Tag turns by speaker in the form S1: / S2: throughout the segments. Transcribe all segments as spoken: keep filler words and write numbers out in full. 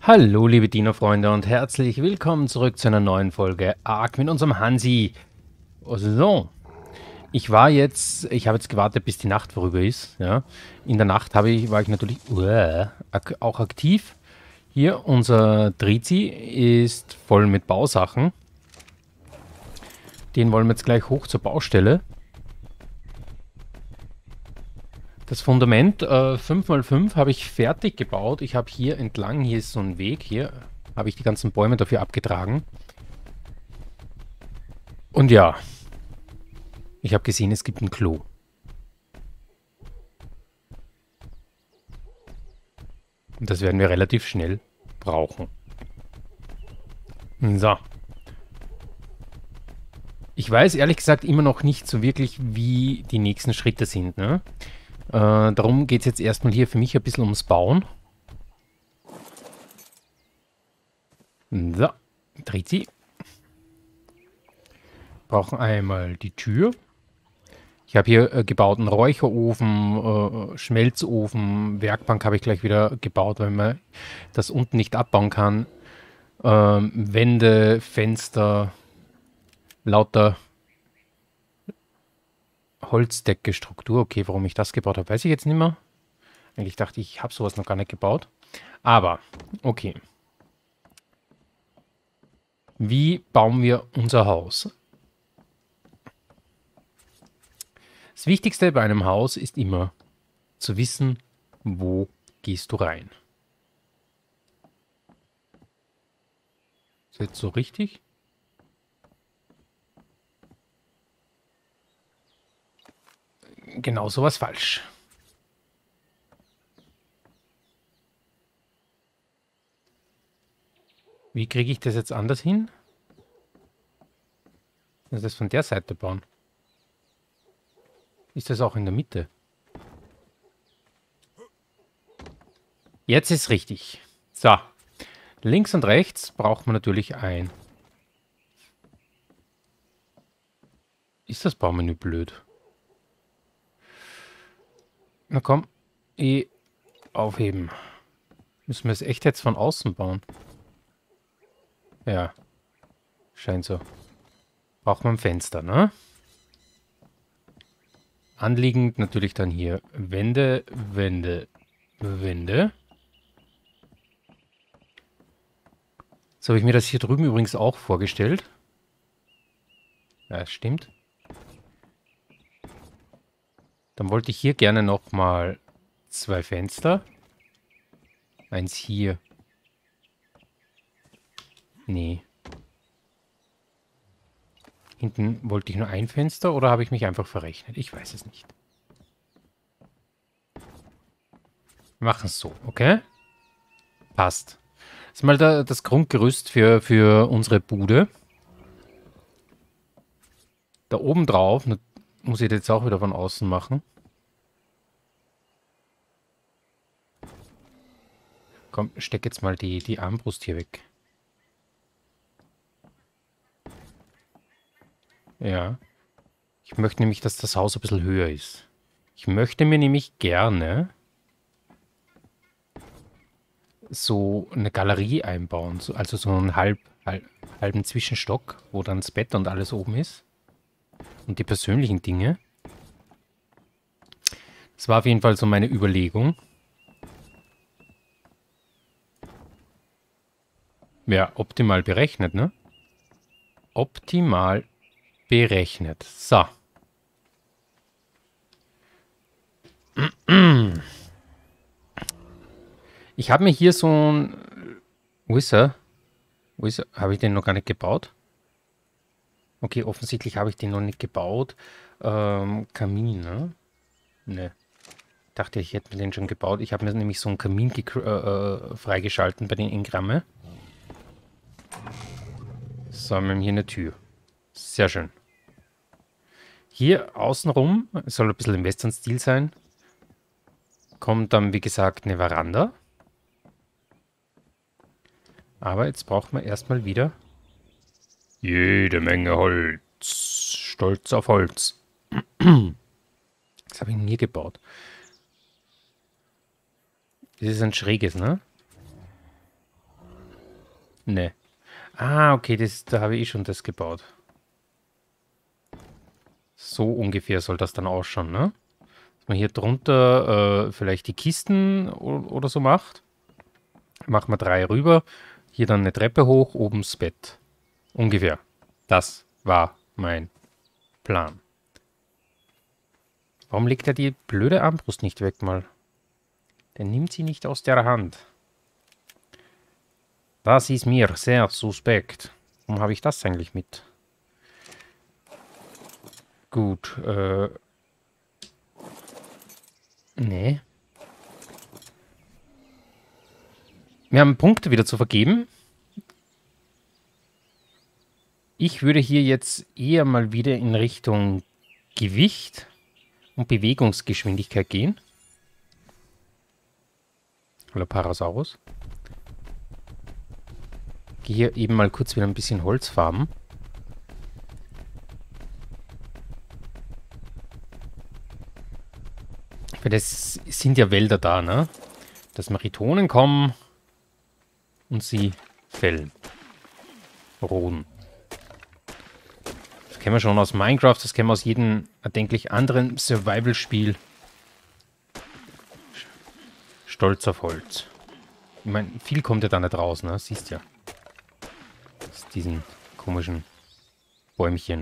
S1: Hallo liebe Dino-Freunde und herzlich willkommen zurück zu einer neuen Folge Ark mit unserem Hansi. So, ich war jetzt, ich habe jetzt gewartet, bis die Nacht vorüber ist. Ja. In der Nacht habe ich, war ich natürlich uah, ak auch aktiv. Hier, unser Drizi ist voll mit Bausachen. Den wollen wir jetzt gleich hoch zur Baustelle. Das Fundament äh, fünf mal fünf habe ich fertig gebaut. Ich habe hier entlang, hier ist so ein Weg, hier habe ich die ganzen Bäume dafür abgetragen. Und ja, ich habe gesehen, es gibt ein Klo. Und das werden wir relativ schnell brauchen. So. Ich weiß ehrlich gesagt immer noch nicht so wirklich, wie die nächsten Schritte sind, ne? Äh, darum geht es jetzt erstmal hier für mich ein bisschen ums Bauen. So, dreht sie. Brauchen einmal die Tür. Ich habe hier äh, gebaut einen Räucherofen, äh, Schmelzofen, Werkbank habe ich gleich wieder gebaut, weil man das unten nicht abbauen kann. Ähm, Wände, Fenster, lauter Holzdecke-Struktur. Okay, warum ich das gebaut habe, weiß ich jetzt nicht mehr. Eigentlich dachte ich, ich habe sowas noch gar nicht gebaut. Aber, okay. Wie bauen wir unser Haus? Das Wichtigste bei einem Haus ist immer zu wissen, wo gehst du rein. Ist jetzt so richtig? Genau sowas falsch. Wie kriege ich das jetzt anders hin? Also das von der Seite bauen. Ist das auch in der Mitte? Jetzt ist richtig. So. Links und rechts braucht man natürlich ein. Ist das Baumenü blöd? Na komm. E aufheben. Müssen wir es echt jetzt von außen bauen? Ja. Scheint so. Braucht man ein Fenster, ne? Anliegend natürlich dann hier Wände, Wände, Wände. So habe ich mir das hier drüben übrigens auch vorgestellt. Ja, das stimmt. Dann wollte ich hier gerne nochmal zwei Fenster. Eins hier. Nee. Hinten wollte ich nur ein Fenster oder habe ich mich einfach verrechnet? Ich weiß es nicht. Wir machen es so, okay? Passt. Das ist mal da, das Grundgerüst für, für unsere Bude. Da oben drauf, muss ich das jetzt auch wieder von außen machen. Komm, steck jetzt mal die, die Armbrust hier weg. Ja. Ich möchte nämlich, dass das Haus ein bisschen höher ist. Ich möchte mir nämlich gerne so eine Galerie einbauen. So, also so einen halb, halb, halben Zwischenstock, wo dann das Bett und alles oben ist. Und die persönlichen Dinge. Das war auf jeden Fall so meine Überlegung. Ja, optimal berechnet, ne? Optimal berechnet. So. Ich habe mir hier so ein... Wo ist er? Wo ist er? Habe ich den noch gar nicht gebaut? Okay, offensichtlich habe ich den noch nicht gebaut. Ähm, Kamin, ne? Ne. Dachte, ich hätte mir den schon gebaut. Ich habe mir nämlich so einen Kamin äh, äh, freigeschalten bei den Engramme. So, wir haben hier eine Tür. Sehr schön. Hier außenrum, es soll ein bisschen im Western-Stil sein, kommt dann, wie gesagt, eine Veranda. Aber jetzt braucht man erstmal wieder jede Menge Holz. Stolz auf Holz. Das habe ich nie gebaut. Das ist ein schräges, ne? Ne. Ah, okay, das, da habe ich eh schon das gebaut. So ungefähr soll das dann ausschauen, ne? Dass man hier drunter äh, vielleicht die Kisten oder so macht. Machen wir drei rüber. Hier dann eine Treppe hoch, oben das Bett. Ungefähr. Das war mein Plan. Warum legt er die blöde Armbrust nicht weg mal? Der nimmt sie nicht aus der Hand. Das ist mir sehr suspekt. Warum habe ich das eigentlich mit? Gut, äh... Nee. Wir haben Punkte wieder zu vergeben. Ich würde hier jetzt eher mal wieder in Richtung Gewicht und Bewegungsgeschwindigkeit gehen. Hallo Parasaurus. Gehe hier eben mal kurz wieder ein bisschen Holz farmen. Weil das sind ja Wälder da, ne? Dass Maritonen kommen und sie fällen. Roden. Das kennen wir schon aus Minecraft, das kennen wir aus jedem erdenklich anderen Survival-Spiel. Stolz auf Holz. Ich meine, viel kommt ja da nicht raus, ne? Siehst ja. Aus diesen komischen Bäumchen.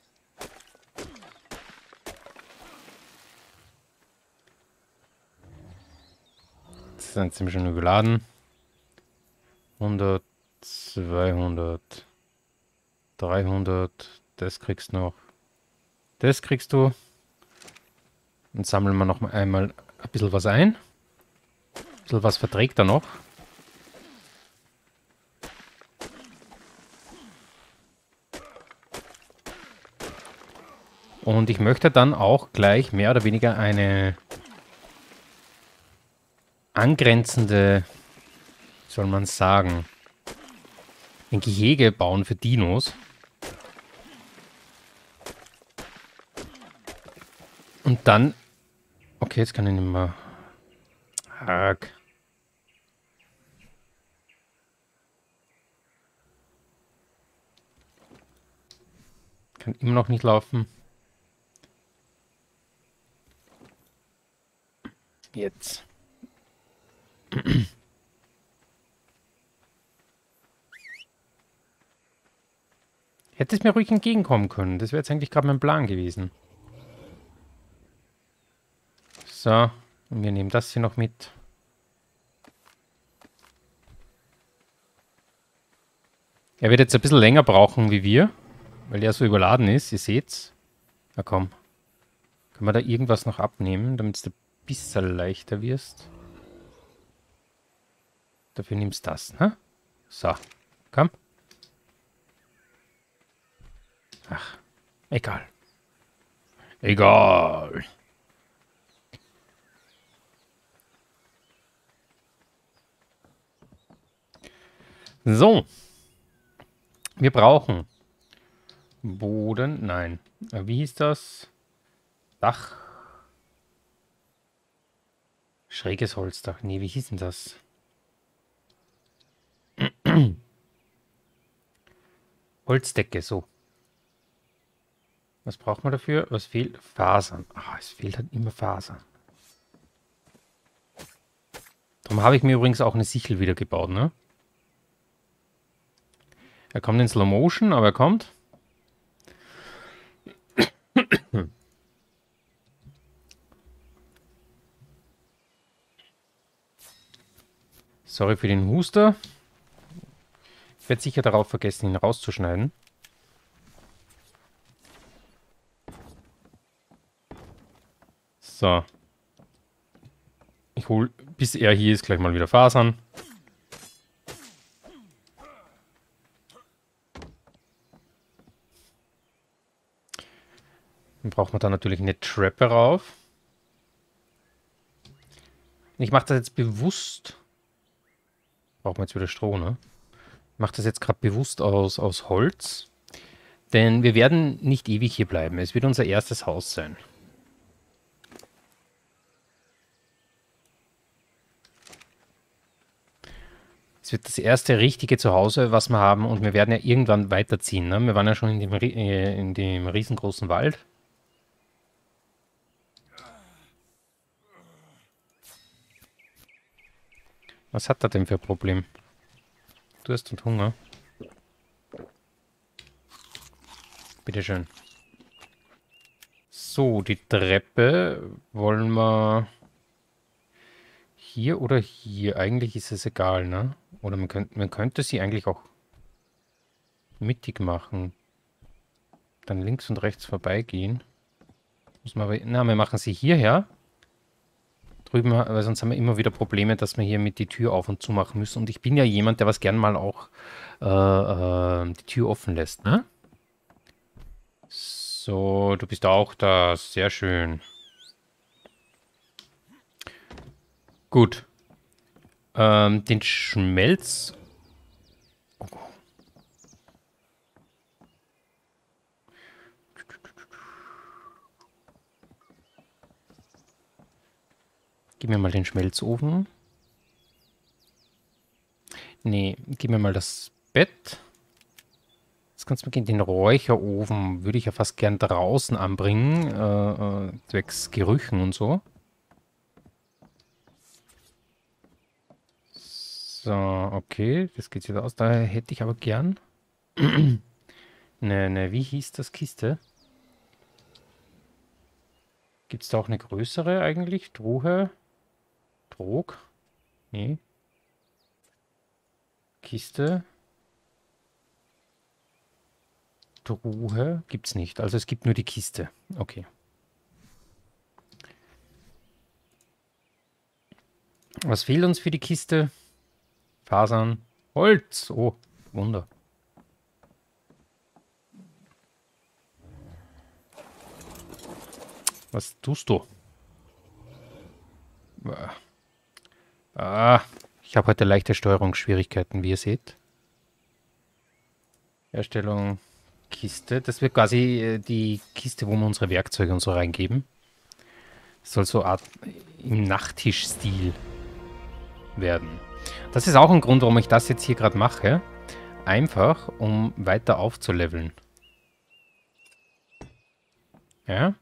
S1: Das sind ziemlich schon überladen. hundert, zweihundert, dreihundert. Das kriegst du noch. Das kriegst du. Dann sammeln wir noch mal einmal ein bisschen was ein. Ein bisschen was verträgt er noch. Und ich möchte dann auch gleich mehr oder weniger eine angrenzende, wie soll man sagen, ein Gehege bauen für Dinos. Und dann... Okay, jetzt kann ich nicht mehr... Hack. Kann immer noch nicht laufen. Jetzt. Hätte es mir ruhig entgegenkommen können. Das wäre jetzt eigentlich gerade mein Plan gewesen. So, und wir nehmen das hier noch mit. Er wird jetzt ein bisschen länger brauchen wie wir, weil er so überladen ist. Ihr seht's. Na komm. Können wir da irgendwas noch abnehmen, damit du ein bisschen leichter wirst? Dafür nimmst du das, ne? So, komm. Ach, egal. Egal. So. Wir brauchen Boden, nein. Wie hieß das? Dach. Schräges Holzdach. Nee, wie hieß denn das? Holzdecke, so. Was braucht man dafür? Was fehlt? Fasern. Ah, es fehlt halt immer Fasern. Darum habe ich mir übrigens auch eine Sichel wieder gebaut, ne? Er kommt in Slow Motion, aber er kommt. Sorry für den Huster. Ich werde sicher darauf vergessen, ihn rauszuschneiden. So. Ich hole, bis er hier ist, gleich mal wieder Fasern. Dann braucht man da natürlich eine Treppe rauf. Ich mache das jetzt bewusst. Brauchen wir jetzt wieder Stroh, ne? Ich mache das jetzt gerade bewusst aus, aus Holz. Denn wir werden nicht ewig hier bleiben. Es wird unser erstes Haus sein. Es Es wird das erste richtige Zuhause, was wir haben, und wir werden ja irgendwann weiterziehen. Ne? Wir waren ja schon in dem, Ri- äh, in dem riesengroßen Wald. Was hat er denn für ein Problem? Durst und Hunger. Bitteschön. So, die Treppe wollen wir hier oder hier? Eigentlich ist es egal, ne? Oder man könnte, man könnte sie eigentlich auch mittig machen. Dann links und rechts vorbeigehen. Muss man aber, na, wir machen sie hierher. Drüben, weil sonst haben wir immer wieder Probleme, dass wir hier mit die Tür auf und zu machen müssen. Und ich bin ja jemand, der was gern mal auch äh, äh, die Tür offen lässt, ne? So, du bist auch da. Sehr schön. Gut. Ähm, den Schmelz... Oh. Gib mir mal den Schmelzofen. Nee, gib mir mal das Bett. Jetzt kannst du mir gehen. Den Räucherofen würde ich ja fast gern draußen anbringen. Äh, äh, zwecks Gerüchen und so. So, okay. Das geht jetzt aus. Da hätte ich aber gern... Ne, ne, wie hieß das Kiste? Gibt es da auch eine größere eigentlich? Truhe? Trog? Nee. Kiste? Truhe? Gibt's nicht. Also es gibt nur die Kiste. Okay. Was fehlt uns für die Kiste? Fasern. Holz. Oh, Wunder. Was tust du? Ah, ich habe heute leichte Steuerungsschwierigkeiten, wie ihr seht. Herstellung Kiste. Das wird quasi äh, die Kiste, wo wir unsere Werkzeuge und so reingeben. Das soll so Art im Nachttischstil werden. Das ist auch ein Grund, warum ich das jetzt hier gerade mache. Einfach, um weiter aufzuleveln. Ja.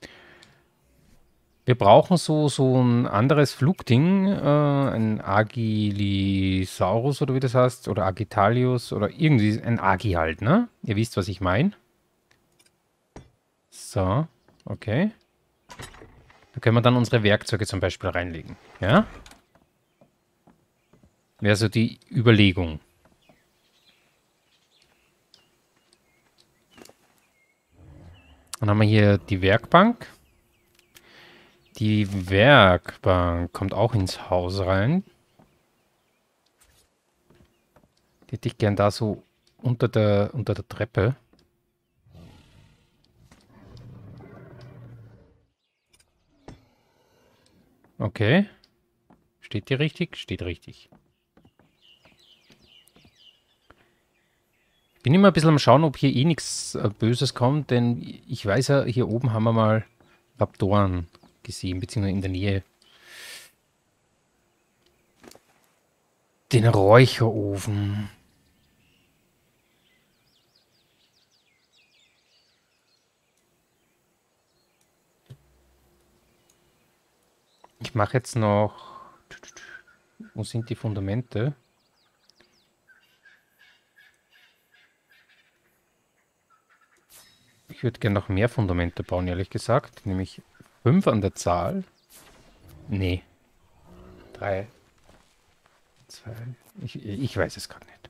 S1: Wir brauchen so, so ein anderes Flugding, äh, ein Agilisaurus oder wie das heißt, oder Agitalius oder irgendwie ein Agi halt, ne? Ihr wisst, was ich meine. So, okay. Da können wir dann unsere Werkzeuge zum Beispiel reinlegen, ja? Wäre so die Überlegung. Dann haben wir hier die Werkbank. Die Werkbank kommt auch ins Haus rein. Die hätte ich gern da so unter der, unter der Treppe. Okay. Steht die richtig? Steht richtig. Ich bin immer ein bisschen am Schauen, ob hier eh nichts äh, Böses kommt, denn ich weiß ja, hier oben haben wir mal Raptoren gesehen, beziehungsweise in der Nähe. Den Räucherofen. Ich mache jetzt noch... Wo sind die Fundamente? Ich würde gerne noch mehr Fundamente bauen, ehrlich gesagt. Nämlich fünf an der Zahl. Nee. Drei. Zwei. Ich, ich weiß es gerade nicht.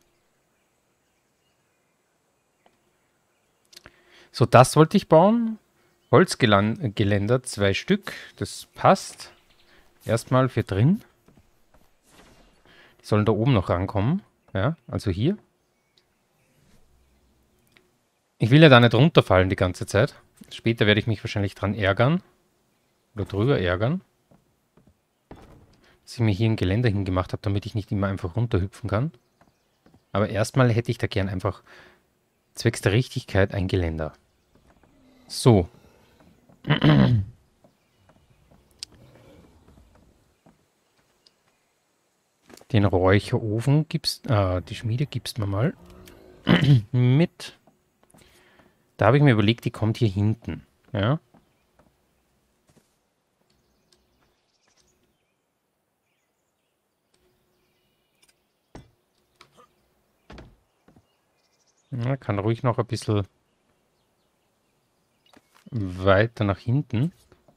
S1: So, das wollte ich bauen. Holzgeländer, zwei Stück. Das passt. Erstmal für drin. Die sollen da oben noch rankommen. Ja, also hier. Ich will ja da nicht runterfallen die ganze Zeit. Später werde ich mich wahrscheinlich dran ärgern. Oder drüber ärgern. Dass ich mir hier ein Geländer hingemacht habe, damit ich nicht immer einfach runterhüpfen kann. Aber erstmal hätte ich da gern einfach zwecks der Richtigkeit ein Geländer. So. Den Räucherofen gibst, äh, die Schmiede gibst mir mal mit. Da habe ich mir überlegt, die kommt hier hinten. Ja. Ja, kann ruhig noch ein bisschen weiter nach hinten.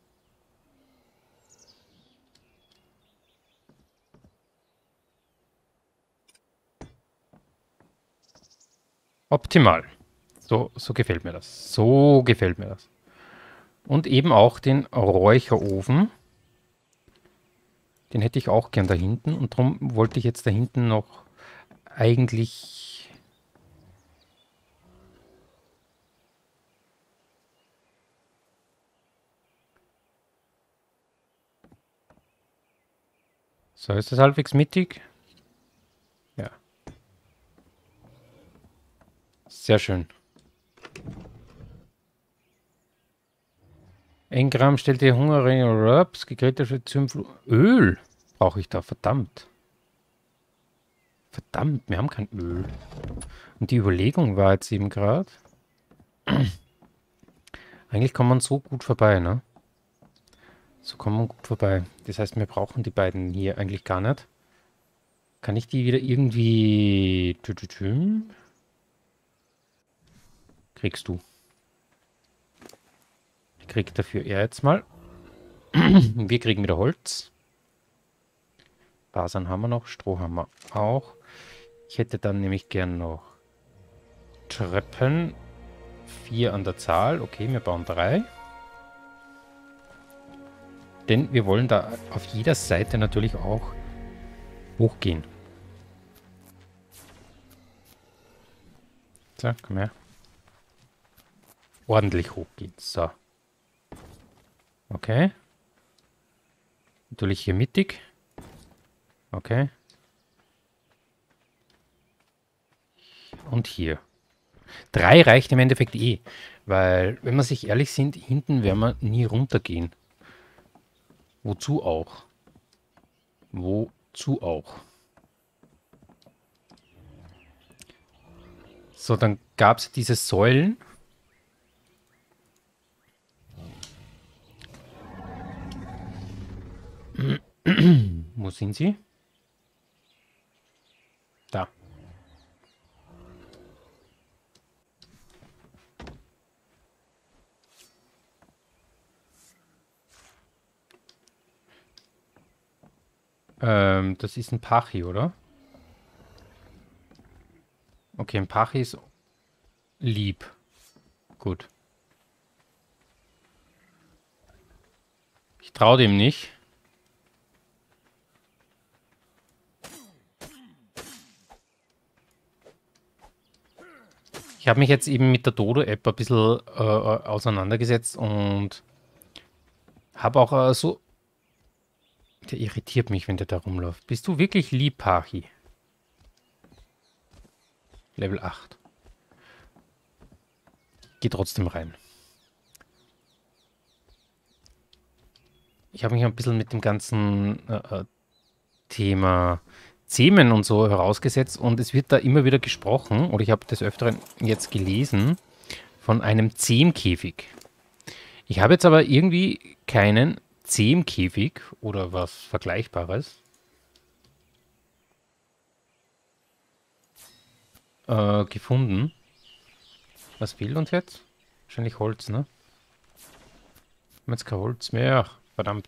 S1: Optimal. So, so gefällt mir das. So gefällt mir das. Und eben auch den Räucherofen. Den hätte ich auch gern da hinten. Und darum wollte ich jetzt da hinten noch eigentlich... So, ist das halbwegs mittig? Ja. Sehr schön. Engram stellt die Hungerringe Raps, gegrillte Zümpfel. Öl brauche ich da, verdammt. Verdammt, wir haben kein Öl. Und die Überlegung war jetzt eben gerade. Eigentlich kommt man so gut vorbei, ne? So kommt man gut vorbei. Das heißt, wir brauchen die beiden hier eigentlich gar nicht. Kann ich die wieder irgendwie... Kriegst du. Ich krieg dafür er jetzt mal. Wir kriegen wieder Holz. Fasern haben wir noch, Stroh haben wir auch. Ich hätte dann nämlich gern noch Treppen. Vier an der Zahl. Okay, wir bauen drei. Denn wir wollen da auf jeder Seite natürlich auch hochgehen. So, komm her. Ordentlich hochgehen. So. Okay. Natürlich hier mittig. Okay. Und hier. Drei reicht im Endeffekt eh. Weil, wenn wir sich ehrlich sind, hinten werden wir nie runtergehen. Wozu auch? Wozu auch? So, dann gab es diese Säulen. Wo sind sie? Da. Ähm, das ist ein Pachi, oder? Okay, ein Pachi ist lieb. Gut. Ich traue dem nicht. Ich habe mich jetzt eben mit der Dodo-App ein bisschen äh, auseinandergesetzt und habe auch äh, so... Der irritiert mich, wenn der da rumläuft. Bist du wirklich lieb, Pachi? Level acht. Geh trotzdem rein. Ich habe mich ein bisschen mit dem ganzen äh, Thema Zähmen und so herausgesetzt und es wird da immer wieder gesprochen, oder ich habe des Öfteren jetzt gelesen, von einem Zähmkäfig. Ich habe jetzt aber irgendwie keinen Zähmkäfig oder was Vergleichbares äh, gefunden. Was fehlt uns jetzt? Wahrscheinlich Holz, ne? Wir haben jetzt kein Holz mehr. Verdammt.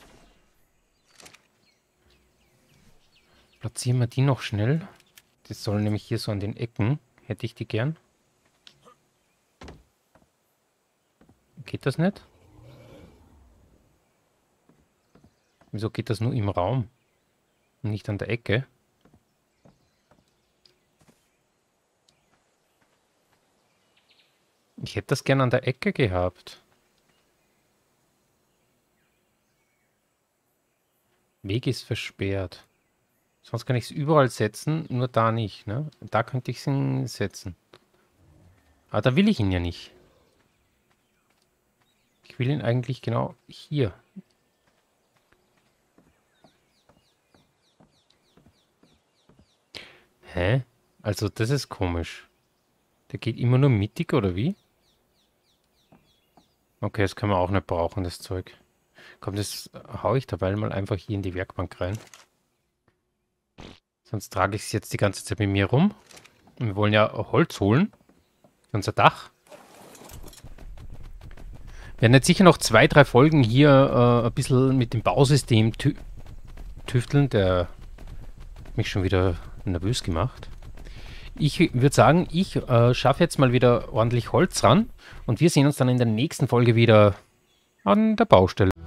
S1: Platzieren wir die noch schnell. Das soll nämlich hier so an den Ecken. Hätte ich die gern. Geht das nicht? Wieso geht das nur im Raum und nicht an der Ecke? Ich hätte das gern an der Ecke gehabt. Weg ist versperrt. Sonst kann ich es überall setzen, nur da nicht. Ne? Da könnte ich es setzen. Aber da will ich ihn ja nicht. Ich will ihn eigentlich genau hier. Hä? Also das ist komisch. Der geht immer nur mittig, oder wie? Okay, das können wir auch nicht brauchen, das Zeug. Komm, das hau ich dabei mal einfach hier in die Werkbank rein. Sonst trage ich es jetzt die ganze Zeit mit mir rum. Und wir wollen ja Holz holen. Für unser Dach. Wir werden jetzt sicher noch zwei, drei Folgen hier äh, ein bisschen mit dem Bausystem tü tüfteln. Der hat mich schon wieder nervös gemacht. Ich würde sagen, ich äh, schaffe jetzt mal wieder ordentlich Holz ran. Und wir sehen uns dann in der nächsten Folge wieder an der Baustelle.